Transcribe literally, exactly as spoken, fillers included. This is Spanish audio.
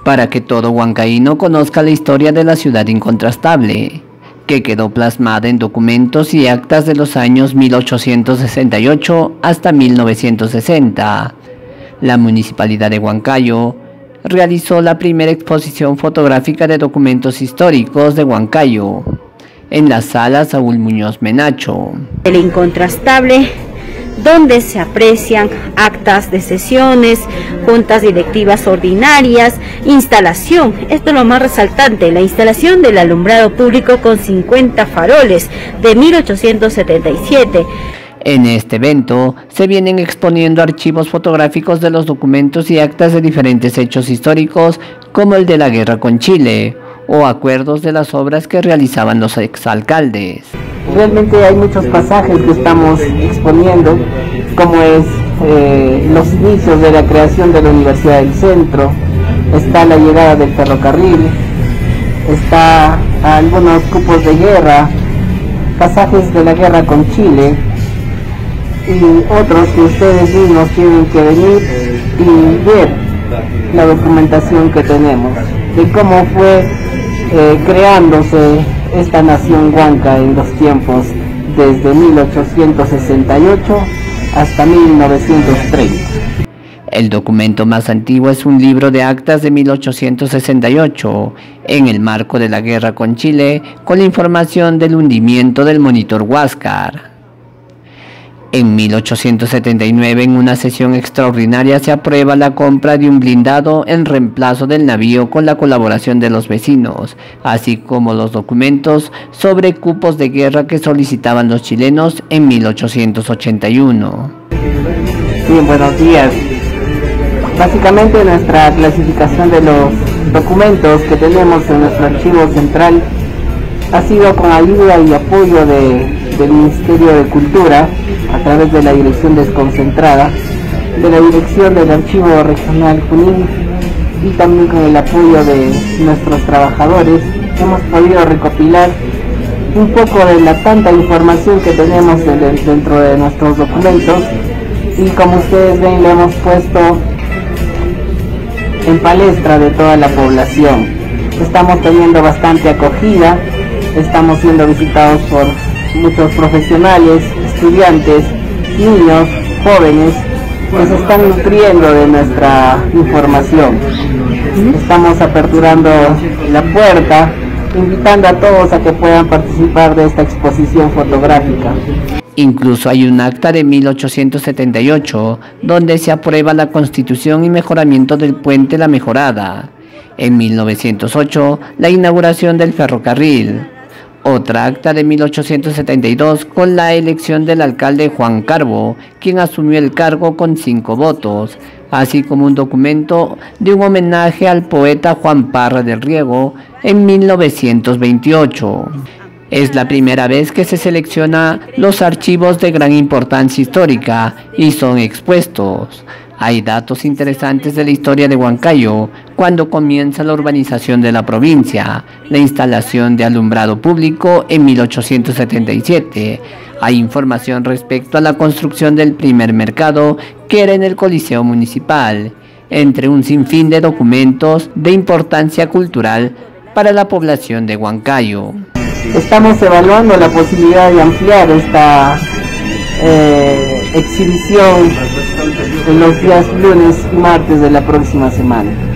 para que todo huancaíno conozca la historia de la ciudad incontrastable, que quedó plasmada en documentos y actas de los años mil ochocientos sesenta y ocho hasta mil novecientos sesenta. La Municipalidad de Huancayo realizó la primera exposición fotográfica de documentos históricos de Huancayo en la sala Saúl Muñoz Menacho. El incontrastable, donde se aprecian actas de sesiones, juntas directivas ordinarias, instalación, esto es lo más resaltante, la instalación del alumbrado público con cincuenta faroles de mil ochocientos setenta y siete. En este evento se vienen exponiendo archivos fotográficos de los documentos y actas de diferentes hechos históricos, como el de la guerra con Chile, o acuerdos de las obras que realizaban los exalcaldes. Realmente hay muchos pasajes que estamos exponiendo, como es eh, los inicios de la creación de la Universidad del Centro, está la llegada del ferrocarril, está algunos cupos de guerra, pasajes de la guerra con Chile, y otros que ustedes mismos tienen que venir y ver la documentación que tenemos, de cómo fue eh, creándose esta nación huanca en los tiempos desde mil ochocientos sesenta y ocho hasta mil novecientos treinta. El documento más antiguo es un libro de actas de mil ochocientos sesenta y ocho, en el marco de la guerra con Chile, con la información del hundimiento del monitor Huáscar. En mil ochocientos setenta y nueve, en una sesión extraordinaria, se aprueba la compra de un blindado en reemplazo del navío con la colaboración de los vecinos, así como los documentos sobre cupos de guerra que solicitaban los chilenos en mil ochocientos ochenta y uno. Bien, buenos días. Básicamente nuestra clasificación de los documentos que tenemos en nuestro archivo central ha sido con ayuda y apoyo de, del Ministerio de Cultura, a través de la Dirección Desconcentrada, de la Dirección del Archivo Regional Junín y también con el apoyo de nuestros trabajadores. Hemos podido recopilar un poco de la tanta información que tenemos dentro de nuestros documentos, y como ustedes ven, lo hemos puesto en palestra de toda la población. Estamos teniendo bastante acogida, estamos siendo visitados por muchos profesionales, estudiantes, niños, jóvenes, que se están nutriendo de nuestra información. Estamos aperturando la puerta, invitando a todos a que puedan participar de esta exposición fotográfica. Incluso hay un acta de mil ochocientos setenta y ocho, donde se aprueba la constitución y mejoramiento del puente La Mejorada. En mil novecientos ocho, la inauguración del ferrocarril. Otra acta de mil ochocientos setenta y dos con la elección del alcalde Juan Carbo, quien asumió el cargo con cinco votos, así como un documento de un homenaje al poeta Juan Parra del Riego en mil novecientos veintiocho. Es la primera vez que se selecciona los archivos de gran importancia histórica y son expuestos. Hay datos interesantes de la historia de Huancayo, cuando comienza la urbanización de la provincia, la instalación de alumbrado público en mil ochocientos setenta y siete. Hay información respecto a la construcción del primer mercado, que era en el Coliseo Municipal, entre un sinfín de documentos de importancia cultural para la población de Huancayo. Estamos evaluando la posibilidad de ampliar esta eh, exhibición en los días lunes y martes de la próxima semana.